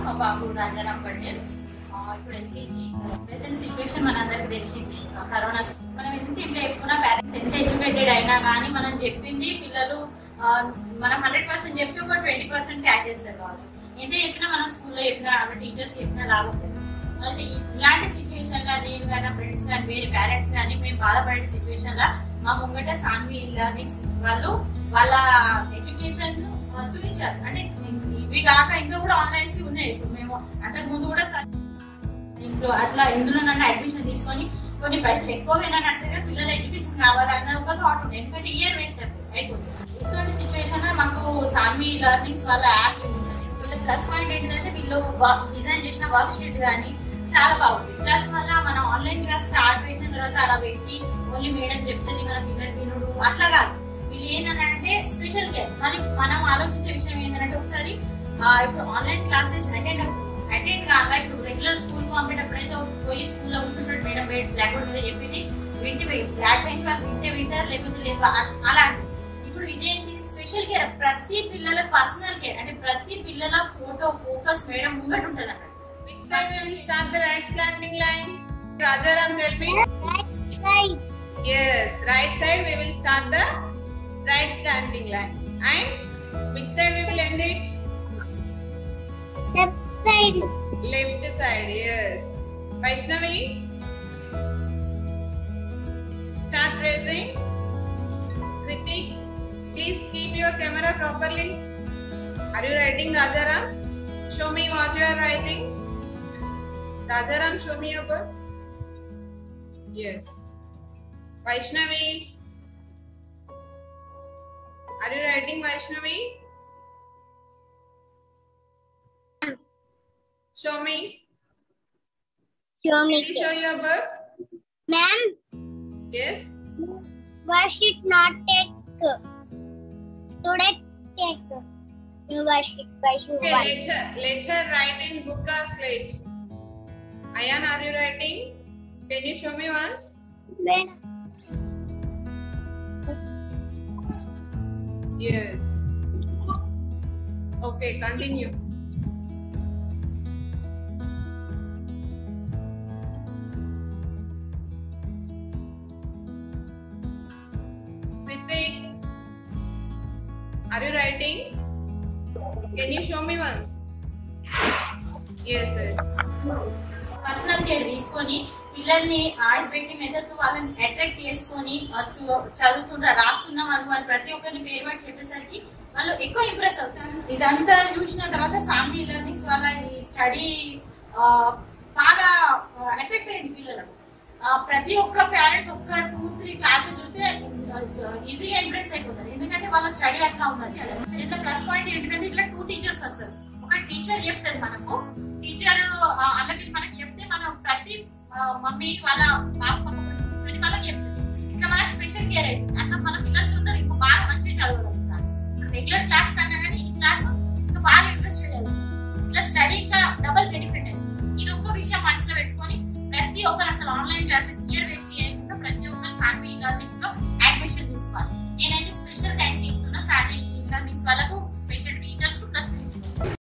మా బాబు రాజారాం పటేల్. ఇప్పుడు LKG. Present situation మనందరికి తెలిసింది, కరోనా. మనం ఎంత ఇంట్లో ఎక్కువ పేరెంట్స్ ఎంత ఎడ్యుకేటెడ్ అయినా కానీ మనం చెప్పింది పిల్లలు మనం 100% చెప్తే ఒక 20% క్యాచ్ చేస్తారు కావచ్చు. ఎంత చెప్పినా మనం స్కూల్లో చెప్పినా అక్కడ టీచర్స్ చెప్పినా రాకపోతే ఇలాంటి సిచ్యువేషన్ లో నేను కానీ ఫ్రెండ్స్ కానీ వేరే పేరెంట్స్ కానీ మేము బాధపడే సిచ్యువేషన్ లో మా ముంగట సాన్వి లెర్నింగ్స్ వాళ్ళు వాళ్ళ ఎడ్యుకేషన్ చూపించారు. అంటే ఇవి కాక ఇంకా కూడా ఆన్లైన్స్ ఉన్నాయి. ఇప్పుడు మేము అంతకు ముందు కూడా ఇంట్లో అట్లా ఇందులో నన్ను అడ్మిషన్ తీసుకొని కొన్ని పైసలు ఎక్కువ వినట్టుగా పిల్లల ఎడ్యుకేషన్ కావాలన్న ఒక థాట్ ఉంది. ఎందుకంటే ఇయర్ వేస్ట్ అయిపోతుంది. ఇటువంటి సిచ్యువేషన్ లో మాకు సాన్వి లెర్నింగ్స్ వాళ్ళ యాప్ వీళ్ళ ప్లస్ పాయింట్ ఏంటంటే వీళ్ళు డిజైన్ చేసిన వర్క్ షీట్ కానీ చాలా బాగుంది. ప్లస్ వల్ల మనం ఆన్లైన్ క్లాస్ స్టార్ట్ పెట్టిన తర్వాత అలా పెట్టి ఓన్లీ మేడం చెప్తుంది మన పిల్లలు వినుడు అట్లా కాదు. వీళ్ళు ఏంటంటే స్పెషల్ కేర్. మరి మనం ఆలోచించే విషయం ఏంటంటే ఒకసారి ఇప్పుడు ఆన్లైన్ క్లాసెస్ అటెండ్ కాక ఇప్పుడు రెగ్యులర్ స్కూల్ పంపేటప్పుడు అయితే పోయి స్కూల్లో కూర్చుంటాడు మేడం బ్లాక్ బోర్డ్ మీద చెప్పింది వింటే బ్లాక్ బెంచ్ వాళ్ళు వింటారు లేకపోతే లేదు అలాంటి. ఇప్పుడు ఇదేంటి స్పెషల్ కేర్, ప్రతి పిల్లల పర్సనల్ కేర్. అంటే ప్రతి పిల్లల ఫోటో ఫోకస్ మేడం ముంగట ఉంటుంది అన్నమాట. Which side we will start the right slanting line? Rajaram, tell me. Right side. Yes, right side we will start the right slanting line. And which side we will end it? Left side. Left side, yes. Vaishnavi, start raising. Kritik, please keep your camera properly. Are you writing, Rajaram? Show me what you are writing. Rajaram, show me your book. Yes. Vaishnavi, are you writing, Vaishnavi? Show me. Show me. Can you show your book? Ma'am, Yes. why should not take today take new worship by you? Okay, let her write in book or slate. Ayan, are you writing? Can you show me once? When Yes. Okay, continue. Pritik, are you writing? Can you show me once? Yes, yes. Personal care తీసుకొని పిల్లల్ని arts baking method తో వాళ్ళని attract చేసుకొని చదువుతుంటారు రాస్తున్నాం అని వాళ్ళు ప్రతి ఒక్కరిని పేరు పెట్టి చెప్పేసరికి వాళ్ళు ఎక్కువ ఇంప్రెస్ అవుతారు. ఇదంతా చూసిన తర్వాత సాన్వి లెర్నింగ్స్ వల్ల ఈ స్టడీ బాగా అట్రాక్ట్ అయింది పిల్లలకు. ప్రతి ఒక్క పేరెంట్స్ ఒక్క 2-3 క్లాసెస్ చూస్తే ఈజీగా ఇంప్రెస్ అయిపోతారు. ఎందుకంటే వాళ్ళ స్టడీ అట్లా ఉన్నది. ఇట్లా ప్లస్ పాయింట్ ఏంటంటే ఇట్లా 2 టీచర్స్ వస్తారు. ఒక టీచర్ చెప్తుంది మనకు, టీచర్ అలాగే మనకి చెప్తే మనం ప్రతి మమ్మీ వాళ్ళ బాబు పక్కన కూర్చొని వాళ్ళకి చెప్తుంది. ఇట్లా మనకి స్పెషల్ కేర్ అవుతుంది. అట్లా మన పిల్లలు ఉన్నారు ఇంకా బాగా మంచిగా చదవగలుగుతారు. రెగ్యులర్ క్లాస్ కన్నా కానీ ఈ క్లాస్ ఇంకా బాగా ఇంట్రెస్ట్ చదువుతుంది. ఇట్లా స్టడీ ఇంకా డబుల్ బెనిఫిట్ అయింది. ఇది ఒక్క విషయం మనసులో పెట్టుకొని ప్రతి ఒక్కరు అసలు ఆన్లైన్ క్లాసెస్